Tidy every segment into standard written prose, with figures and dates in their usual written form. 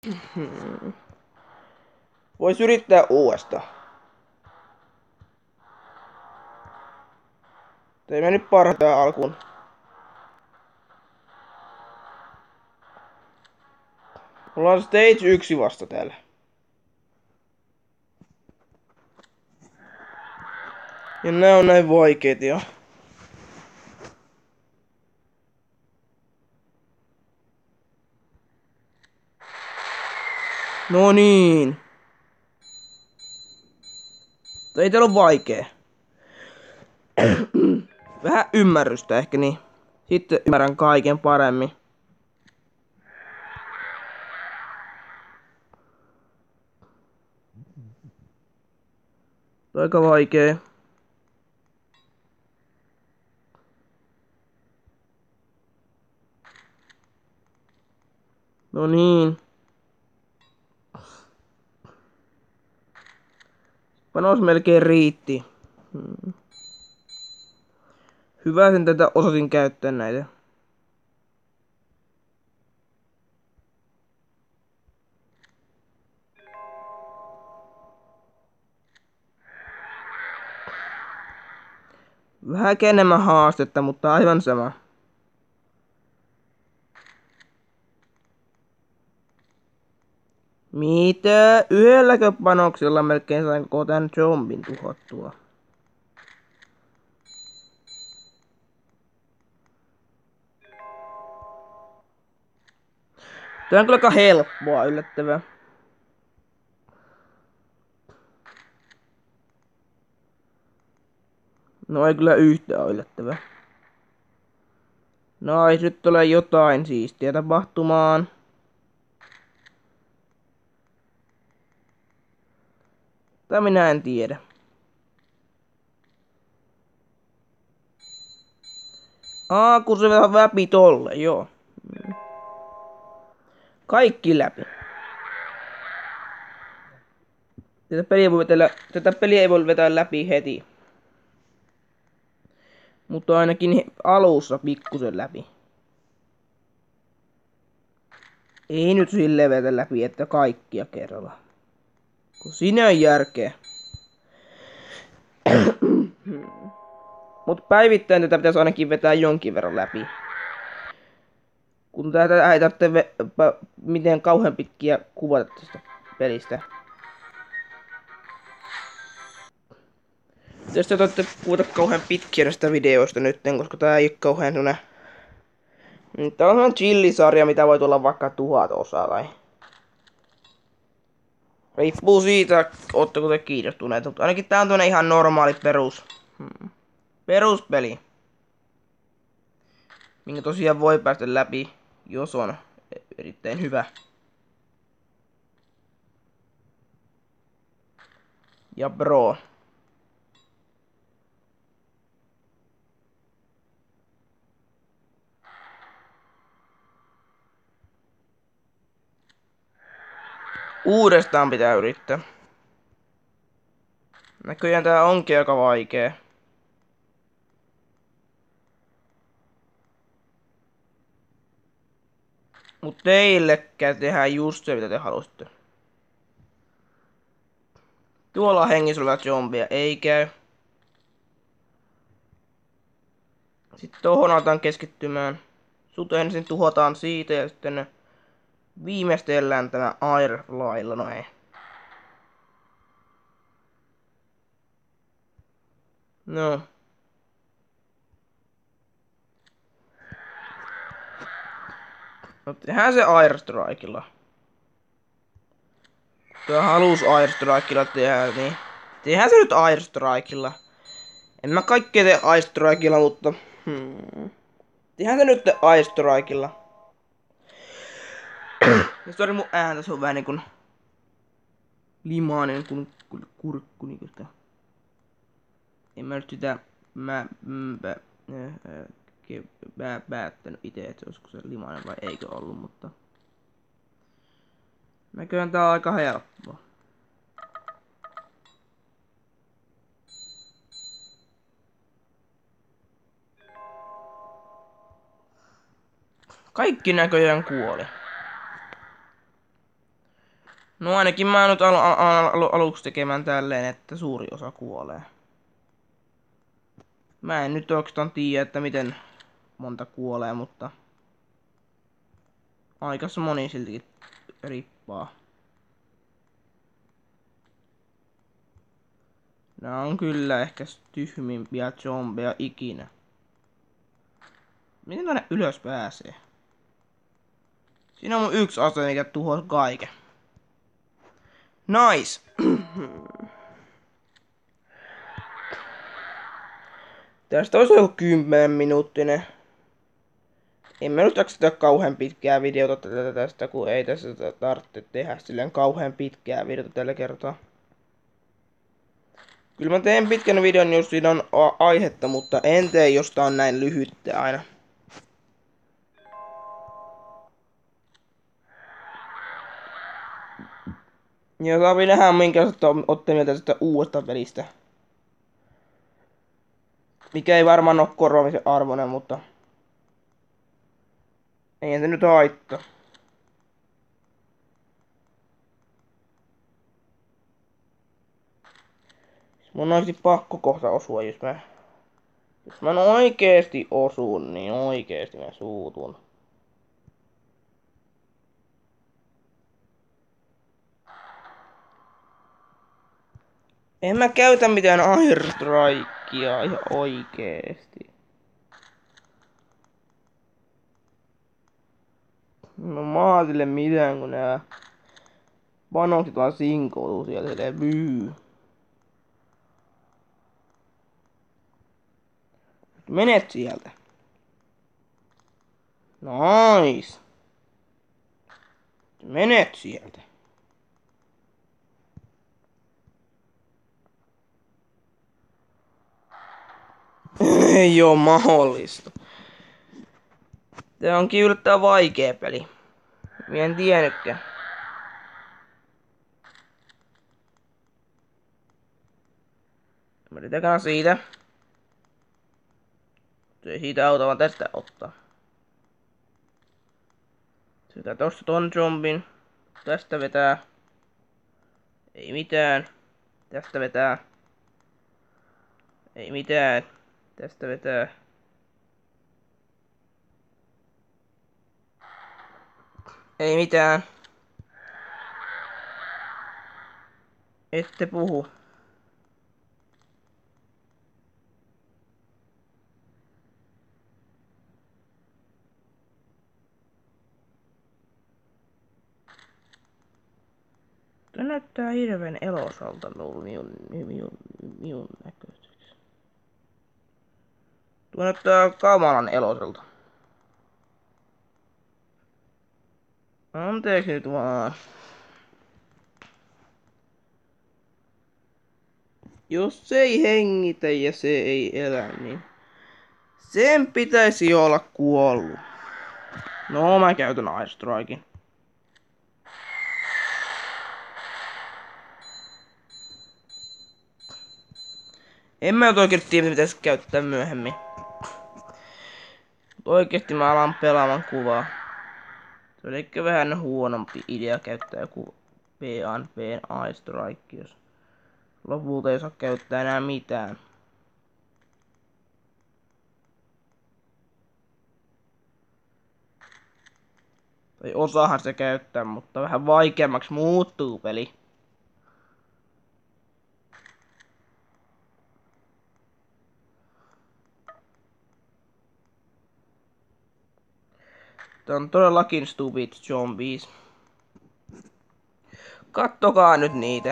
Vois yrittää uudestaan. Ei mennyt parhaiten alkuun. Mulla on stage 1 vasta täällä. Ja nää on näin vaikeet jo. No niin. Ei täällä ole vaikee. Vähän ymmärrystä ehkä niin. Sitten ymmärrän kaiken paremmin. Aika vaikee. No niin. Panos melkein riitti. Hyvä sen tätä osasin käyttää näitä. Vähän enemmän haastetta, mutta aivan sama. Mitä? Yhdelläkö panoksella melkein sain koko tän zombin tuhottua? Tää on kyllä aika helppoa, yllättävää. No ei kyllä yhtään yllättävää. No ei nyt ole jotain siistiä tapahtumaan. Tai minä en tiedä. Kun se vähän läpi tolle, joo. Kaikki läpi. Tätä peliä ei voi vetää läpi heti. Mutta ainakin alussa pikkusen läpi. Ei nyt silleen vetä läpi, että kaikkia kerralla. Kun siinä on järkeä. Mut päivittäin tätä pitäisi ainakin vetää jonkin verran läpi. Kun tätä ei tarvitse miten kauhean pitkiä kuvata tästä pelistä. Jos te voitte kuvata kauhean pitkiä näistä videoista nyt, koska tää ei oo kauhean semmonen... Tää on semmonen chillisarja, mitä voi tulla vaikka 1000 osaa tai... Riippuu siitä, ootteko te kiinnostuneet, mutta ainakin tää on tämmönen ihan normaali peruspeli. Minkä tosiaan voi päästä läpi, jos on erittäin hyvä. Ja bro. Uudestaan pitää yrittää. Näköjään tää onkin aika vaikee. Mut teillekään tehdään just se mitä te halusitte. Tuolla on hengissä oleva zombia, ei käy. Sitten tohon aletaan keskittymään. Sut ensin tuhotaan siitä ja sitten viimeistellään tämä airlailla, no ei. No. No tehdään se airstrikella. Tuo halus airstrikella tehdä, niin tehdään se nyt airstrikella. En mä kaikkea tee airstrikella, mutta... Tehdään se nyt airstrikella. Ja sori mun ääntä, se on vähän niinkun... limainen kun kurkku niinku sitä. En mä nyt sitä... päättänyt ite, että olisiko se limainen vai eikö ollut, mutta... Näköjään tää on aika helppoa. Kaikki näköjään kuoli. No ainakin mä nyt aluksi tekemään tälleen, että suuri osa kuolee. Mä en nyt oikeastaan tiedä, että miten monta kuolee, mutta aikas moni siltikin rippaa. Nää on kyllä ehkä tyhmimpiä zombeja ikinä. Miten tänne ylös pääsee? Siinä on mun yksi ase, mikä tuhoaa kaiken. Nice! Tästä olisi joku 10 minuuttinen. En mä nyt jaksa kauhean pitkää videota tästä, kun ei tässä tarvitse tehdä silleen kauhean pitkää videota tällä kertaa. Kyllä mä teen pitkän videon, jos siinä on aihetta, mutta en tee, jos tää on näin lyhyttä aina. Ja saa nähdä, minkälaista ootte mieltä tästä uudesta pelistä. Mikä ei varmaan oo korvaamisen arvoinen, mutta ei se nyt haittaa. Mun on oikeesti pakko kohta osua, jos mä oikeesti osun, niin oikeesti mä suutun. En mä käytä mitään airstrikea ihan oikeesti. No maatille mitään, kun nää panokset vaan sinkoutuu sieltä silleen myy. Menet sieltä. Nice. Menet sieltä. Ei oo mahdollista. Tää onkin yllättävän vaikea peli. Mä en tiennytkään. Mä yritetään siitä. Se ei siitä auta, vaan tästä ottaa. Sitä tosta ton zombin. Tästä vetää. Ei mitään. Tästä vetää. Ei mitään. Tästä vetää. Ei mitään. Ette puhu. Tuo näyttää hirveen elosalta minun näköiseksi. Tuo näyttää kamalan eloselta. Anteeksi nyt vaan. Jos se ei hengitä ja se ei elä, niin sen pitäisi olla kuollut. No, mä käytän airstrikein. En mä oikein tiedä, mitä pitäisi käyttää myöhemmin. Mutta oikeesti mä alan pelaamaan kuvaa. Se oli ehkä vähän huonompi idea käyttää joku PNP airstrike, jos lopulta ei saa käyttää enää mitään. Tai osaahan se käyttää, mutta vähän vaikeammaksi muuttuu peli. Tää on todellakin stupid zombies. Kattokaa nyt niitä.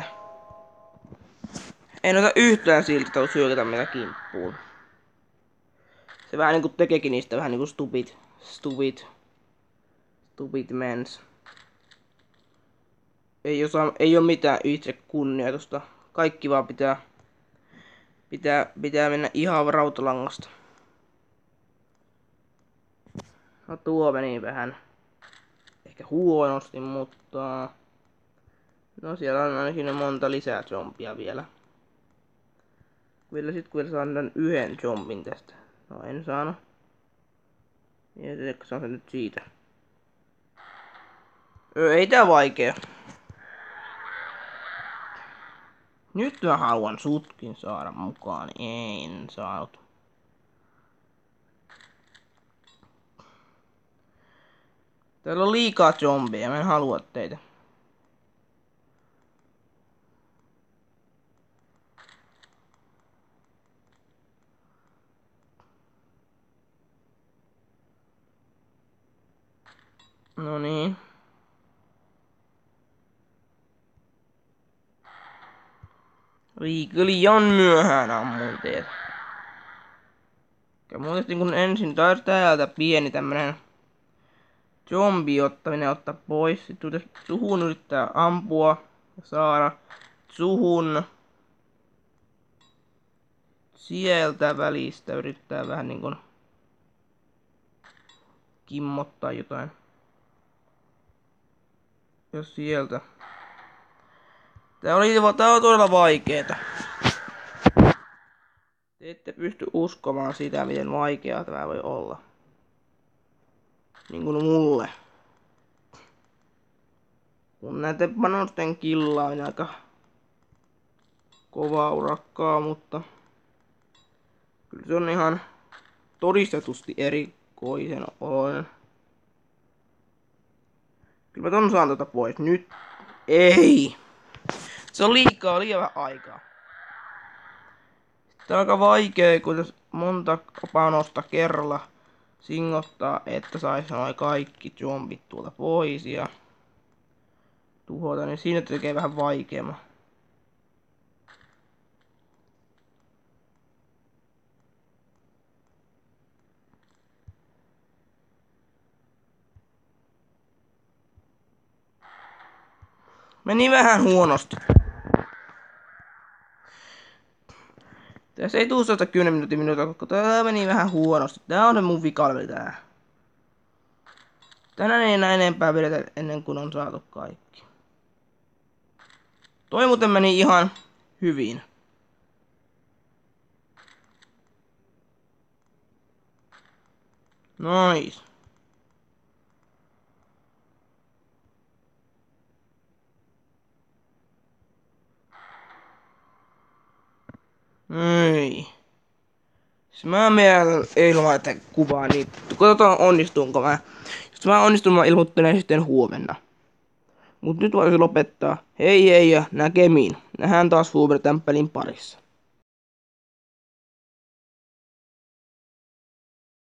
En ota yhtään siltä, että syökätä meitä kimppuun. Se vähän niinku tekeekin niistä vähän niinku stupid mens. Ei oo mitään itse kunnioitusta. Kaikki vaan pitää mennä ihan rautalangasta. No tuo meni vähän ehkä huonosti, mutta no siellä on ainakin monta lisää zombia vielä. Vielä sit kun saan tän yhden zombin tästä. No en saanut. Ja saan sen nyt siitä. Ei tää vaikea. Nyt mä haluan sutkin saada mukaan. En saanut. Täällä on liikaa zombeja, mä en halua teitä. No niin. Liian myöhään ammuin teet. Ja muuten kun ensin taas täältä pieni tämmönen zombi ottaa pois. Sitten jos suhun yrittää ampua ja saada suhun sieltä välistä yrittää vähän niinkun kimmottaa jotain. Ja sieltä. Tää on todella vaikeeta. Te ette pysty uskomaan sitä, miten vaikeaa tämä voi olla. Niin kuin mulle. Kun näiden panosten killa on aika kovaa urakkaa, mutta kyllä se on ihan todistetusti erikoisen oloinen. Kyllä mä ton saan pois. Nyt ei. Se on liian vähän aikaa. Tää on aika vaikea, kun monta panosta kerralla singottaa, että sais noin kaikki zombit tuolta pois ja tuhota, niin siinä tekee vähän vaikeamman. Meni vähän huonosti. Tässä ei tuu 10 minuuttia, koska tää meni vähän huonosti. Tää on se mun vikalveli tää. Tänään ei enää enempää vedetä ennen kuin on saatu kaikki. Toi muuten meni ihan hyvin. Nois. Ei. Mä menen ilman tätä kuvaa, niin katsotaan onnistuunko mä. Jos mä onnistun, mä ilmoittelen sitten huomenna. Mut nyt voisi lopettaa. Hei ja näkemiin. Nähdään taas Huber Temppelin parissa.